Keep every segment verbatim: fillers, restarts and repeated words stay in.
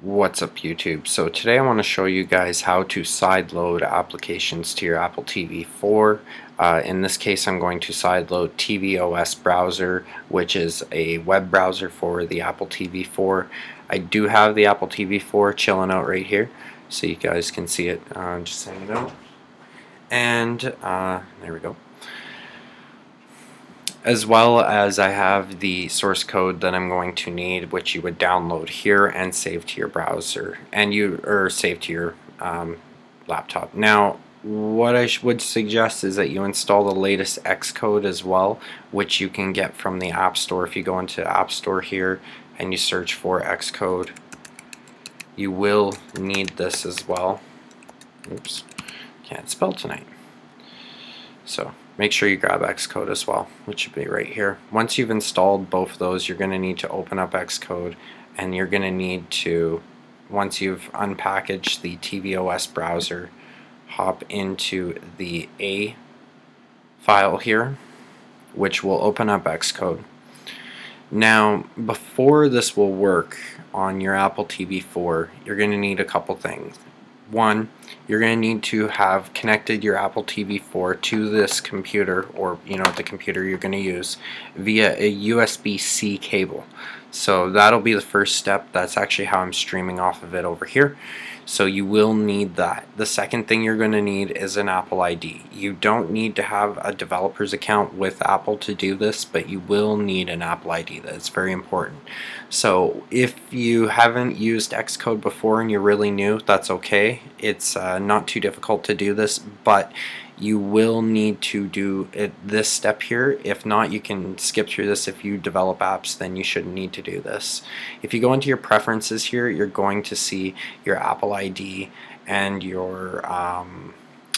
What's up YouTube? So today I want to show you guys how to sideload applications to your Apple T V four. Uh, in this case I'm going to sideload tvOS browser, which is a web browser for the Apple T V four. I do have the Apple T V four chilling out right here so you guys can see it. Uh, just saying it out. And uh, there we go. As well as I have the source code that I'm going to need, which you would download here and save to your browser, and you or save to your um, laptop. Now, what I would suggest is that you install the latest Xcode as well, which you can get from the App Store. If you go into App Store here and you search for Xcode, you will need this as well. Oops, can't spell tonight. So make sure you grab Xcode as well, which should be right here. Once you've installed both of those, you're going to need to open up Xcode, and you're going to need to, once you've unpackaged the tvOS browser, hop into the A file here, which will open up Xcode. Now, before this will work on your Apple T V four, you're going to need a couple things. One, you're going to need to have connected your Apple T V four to this computer, or you know the computer you're going to use, via a U S B C cable. So that'll be the first step. That's actually how I'm streaming off of it over here. So you will need that. The second thing you're going to need is an Apple I D. You don't need to have a developer's account with Apple to do this, but you will need an Apple I D. That's very important. So if you haven't used Xcode before and you're really new, that's okay. It's uh, not too difficult to do this, but you will need to do it, this step here. If not, you can skip through this. If you develop apps, then you shouldn't need to do this. If you go into your preferences here, you're going to see your Apple I D and your um,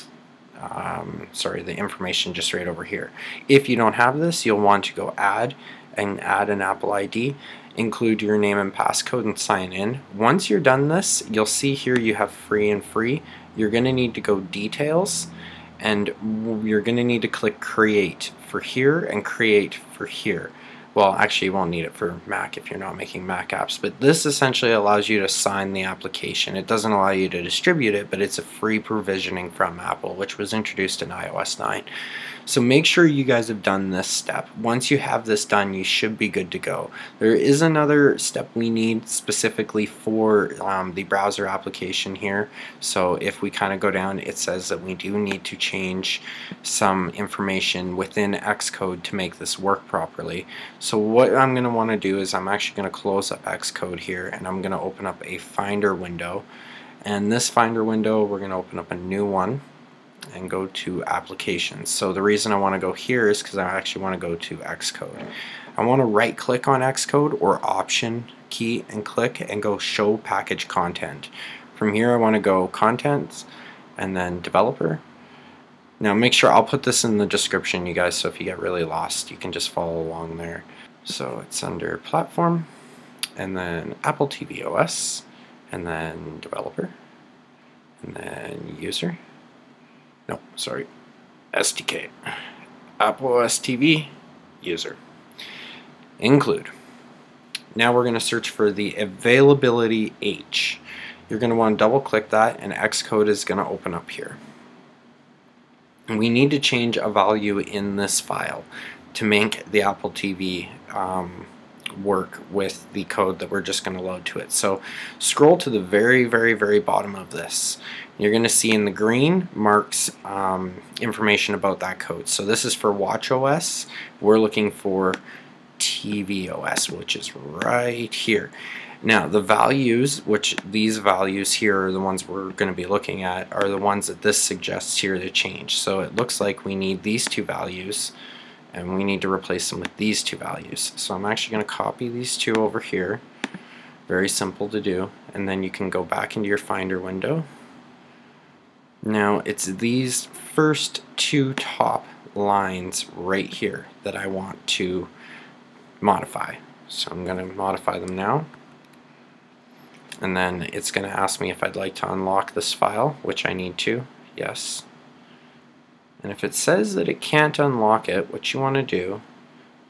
um, sorry, the information just right over here. If you don't have this, you'll want to go add and add an Apple I D, include your name and passcode, and sign in. Once you're done this, you'll see here you have free and free. You're going to need to go details, and you're going to need to click create for here and create for here. Well, actually you won't need it for Mac if you're not making Mac apps, but this essentially allows you to sign the application. It doesn't allow you to distribute it, but it's a free provisioning from Apple, which was introduced in i O S nine. So make sure you guys have done this step. Once you have this done, you should be good to go. There is another step we need specifically for um, the browser application here. So if we kind of go down, it says that we do need to change some information within Xcode to make this work properly. So what I'm going to want to do is I'm actually going to close up Xcode here, and I'm going to open up a Finder window. And this Finder window, we're going to open up a new one and go to applications. So the reason I want to go here is because I actually want to go to Xcode. I want to right click on Xcode or option key and click and go show package content. From here I want to go contents and then developer. Now make sure, I'll put this in the description you guys, so if you get really lost you can just follow along there. So it's under platform and then Apple tvOS and then developer and then user. No, sorry, S D K, Apple O S T V, user, include. Now we're going to search for the availability H. You're going to want to double click that, and Xcode is going to open up here. And we need to change a value in this file to make the Apple T V um, work with the code that we're just going to load to it. So scroll to the very, very, very bottom of this. You're going to see in the green marks um, information about that code. So this is for watchOS. We're looking for tvOS, which is right here. Now the values, which these values here are the ones we're going to be looking at, are the ones that this suggests here to change. So it looks like we need these two values, and we need to replace them with these two values. So I'm actually going to copy these two over here. Very simple to do. And then you can go back into your Finder window. Now it's these first two top lines right here that I want to modify. So I'm going to modify them now. And then it's going to ask me if I'd like to unlock this file, which I need to. Yes. And if it says that it can't unlock it, what you want to do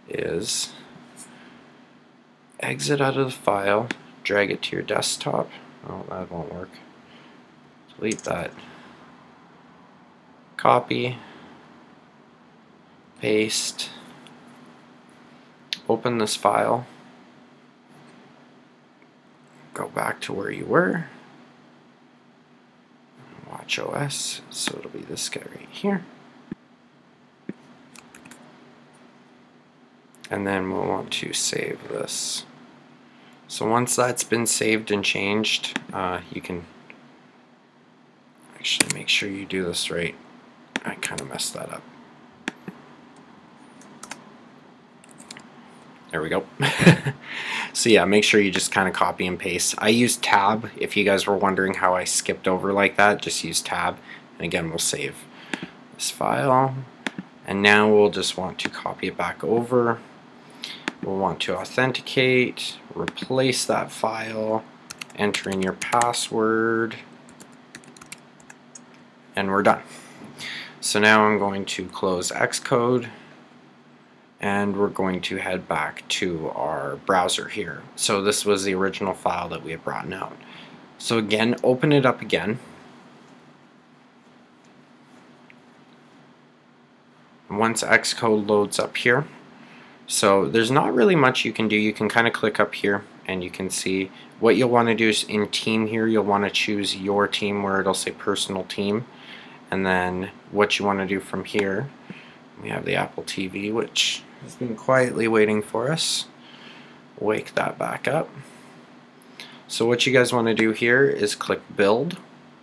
is exit out of the file, drag it to your desktop, Oh, that won't work. Delete that. Copy. Paste. Open this file. Go back to where you were. Watch O S, so it'll be this guy right here. And then we'll want to save this. So once that's been saved and changed, uh, you can actually make sure you do this right. I kind of messed that up. There we go. So yeah, make sure you just kind of copy and paste. I use tab. If you guys were wondering how I skipped over like that, just use tab. And again, we'll save this file. And now we'll just want to copy it back over. We'll want to authenticate, replace that file, enter in your password, and we're done. So now I'm going to close Xcode, and we're going to head back to our browser here. So this was the original file that we had brought out. So again, open it up again. Once Xcode loads up here, so there's not really much you can do. You can kind of click up here and you can see what you'll want to do is in team here, you'll want to choose your team where it'll say personal team. And then what you want to do from here, we have the Apple T V, which has been quietly waiting for us. Wake that back up. So what you guys want to do here is click build.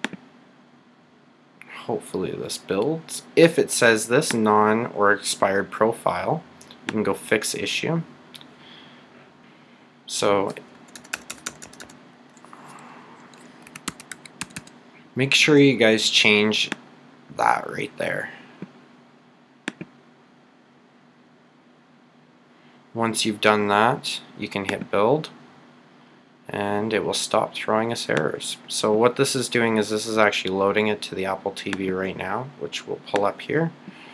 Hopefully this builds. If it says this non or expired profile, you can go fix issue. So make sure you guys change that right there. Once you've done that, you can hit build and it will stop throwing us errors. So what this is doing is this is actually loading it to the Apple T V right now, which we'll pull up here.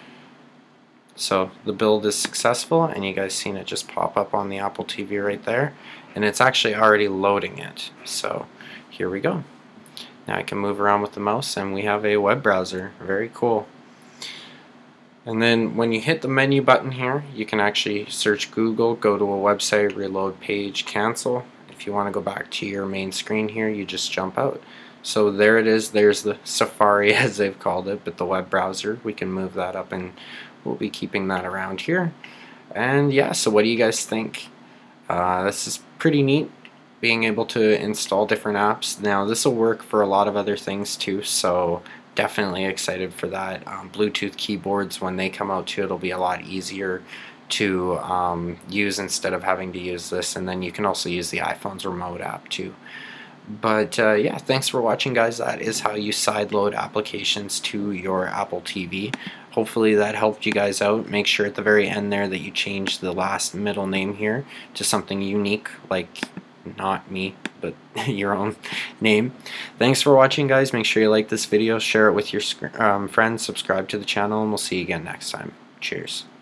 So the build is successful and you guys seen it just pop up on the Apple T V right there, and it's actually already loading it. So here we go. Now I can move around with the mouse and we have a web browser. Very cool. And then when you hit the menu button here, you can actually search Google, go to a website, reload page, cancel. If you want to go back to your main screen here, you just jump out. So there it is. There's the Safari as they've called it, but the web browser. We can move that up and we'll be keeping that around here. And yeah, so what do you guys think? Uh, this is pretty neat, being able to install different apps. Now this will work for a lot of other things too, so definitely excited for that. Um, Bluetooth keyboards, when they come out too, it'll be a lot easier to um, use instead of having to use this. And then you can also use the iPhone's remote app too. But uh, yeah, thanks for watching, guys. That is how you sideload applications to your Apple T V. Hopefully that helped you guys out. Make sure at the very end there that you change the last middle name here to something unique, like not me, but your own name. Thanks for watching, guys. Make sure you like this video, share it with your um, friends, subscribe to the channel, and we'll see you again next time. Cheers.